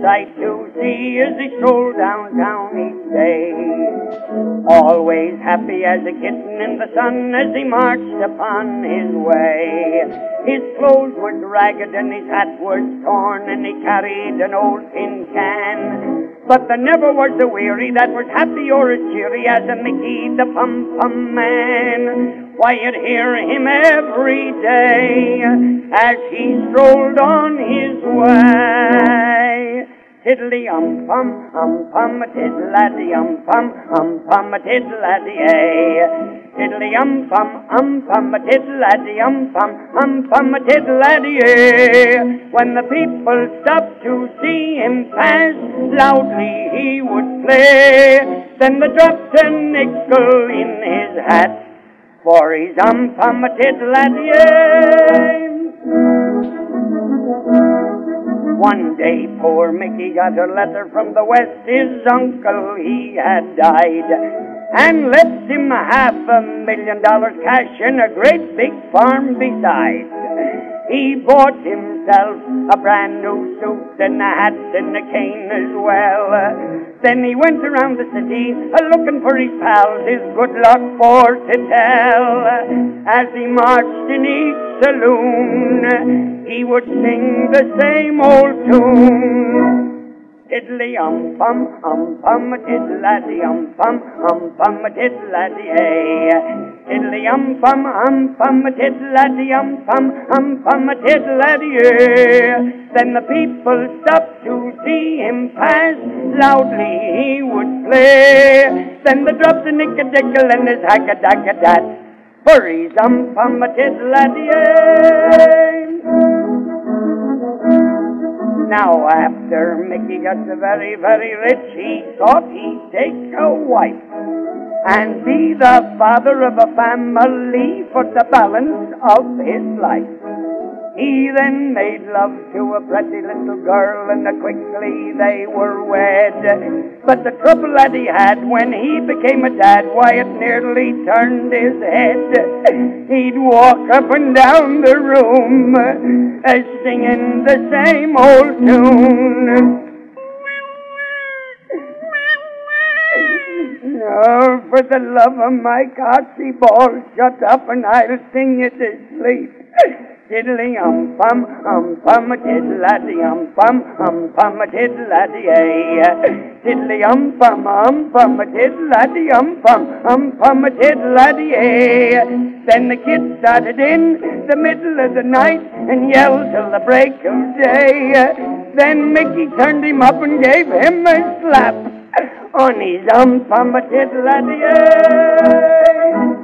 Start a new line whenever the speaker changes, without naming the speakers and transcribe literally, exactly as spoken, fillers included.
sight to see as he strolled downtown each day. Always happy as a kitten in the sun as he marched upon his way. His clothes were ragged and his hat was torn, and he carried an old tin can. But there never was a weary that was happy or as cheery as a Mickey the Pum-Pum Man. Why, you'd hear him every day as he strolled on his way. Tiddly-um-pum, um-pum, tiddle-laddy-um-pum, um-pum, tiddle-laddy-ay. Tiddly-um-pum, um-pum, tiddle-laddy-um-pum, um-pum, tiddle-laddy-ay. When the people stopped to see him pass, loudly he would play. Then they dropped a nickel in his hat for his um-pum, tiddle-laddy-ay. One day poor Mickey got a letter from the west. His uncle, he had died, and left him half a million dollars cash and a great big farm besides. He bought himself a brand new suit and a hat and a cane as well. Then he went around the city looking for his pals, his good luck for to tell. As he marched in each saloon, he would sing the same old tune. Tiddly-um-pum, um-pum, tiddle-laddy-um-pum, um-pum, tiddle-laddy-ay. Tiddly-um-pum, um-pum, tiddle-laddy-um-pum, um-pum, tiddle-laddy-ay. Then the people stopped to see him pass, loudly he would play. Then they dropped a nick-a-dickle and his hack-a-dack-a-dat for his um-pum, tiddle-laddy-ay. Now, after Mickey got very, very rich, he thought he'd take a wife and be the father of a family for the balance of his life. He then made love to a pretty little girl, and quickly they were wed. But the trouble that he had when he became a dad, why, it nearly turned his head. He'd walk up and down the room, uh, singing the same old tune. Oh, for the love of my coxy ball, shut up and I'll sing you to sleep. Tiddly-um-pum, um-pum, tiddle-laddy-um-pum, um-pum, tiddle-laddy-ay. Tiddly-um-pum, um-pum, tiddle-laddy-um-pum, um-pum, tiddle-laddy-ay. Then the kid started in the middle of the night and yelled till the break of day. Then Mickey turned him up and gave him a slap on his um-pum, tiddle-laddy-ay.